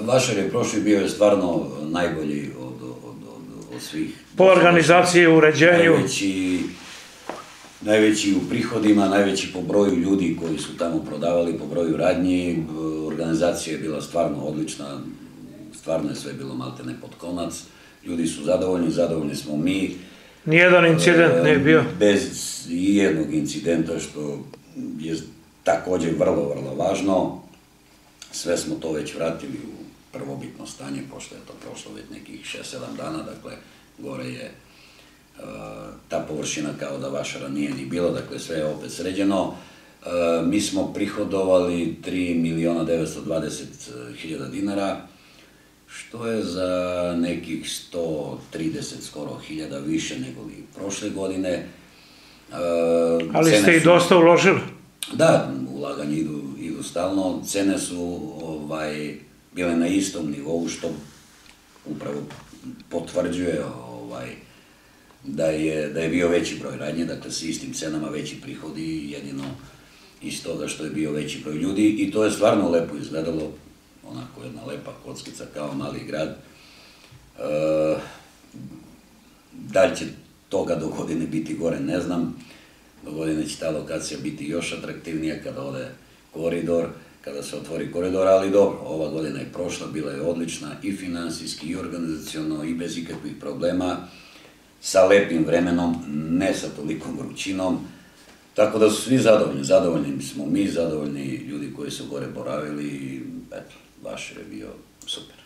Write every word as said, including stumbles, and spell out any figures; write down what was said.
Vašar je prošli bio je stvarno najbolji od svih. Po organizaciji, uređenju. Najveći u prihodima, najveći po broju ljudi koji su tamo prodavali, po broju radnji. Organizacija je bila stvarno odlična, stvarno je sve bilo maltene pod konac. Ljudi su zadovoljni, zadovoljni smo mi. Nijedan incident nije bio? Bez jednog incidenta, što je također vrlo, vrlo važno. Sve smo to već vratili u prvobitno stanje, pošto je to prošlo već nekih šest sedam dana, dakle, gore je ta površina kao da Vašara nije ni bilo, dakle, sve je opet sređeno. Mi smo prihodovali tri miliona devetsto dvadeset hiljada dinara, što je za nekih sto trideset skoro hiljada više nego li prošle godine. Ali ste i dosta uložili? Da, ulaganje idu stalno, cene su bile na istom nivou, što upravo potvrđuje da je bio veći broj radnje, dakle s istim cenama veći prihodi, jedino iz toga što je bio veći broj ljudi i to je stvarno lepo izgledalo, onako jedna lepa kockica kao mali grad. Da li će toga do godine biti gore, ne znam. Do godine će ta lokacija biti još atraktivnija kada ode koridor, kada se otvori koridor, ali dobro, ova godina je prošla, bila je odlična i finansijski i organizaciono i bez ikakvih problema, sa lepim vremenom, ne sa tolikom vrućinom, tako da su svi zadovoljni, zadovoljni smo mi, zadovoljni ljudi koji su gore boravili i eto, Vašar je bio super.